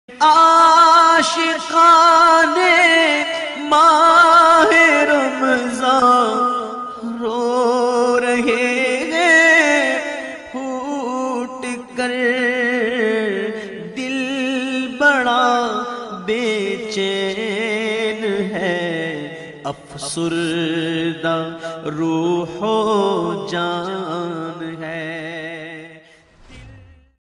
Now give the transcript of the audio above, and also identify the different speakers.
Speaker 1: आशिकाने माहे रमज़ान रो रहे हैं फूट कर, दिल बड़ा बेचैन है, अफसुर्दा रूहो जान है।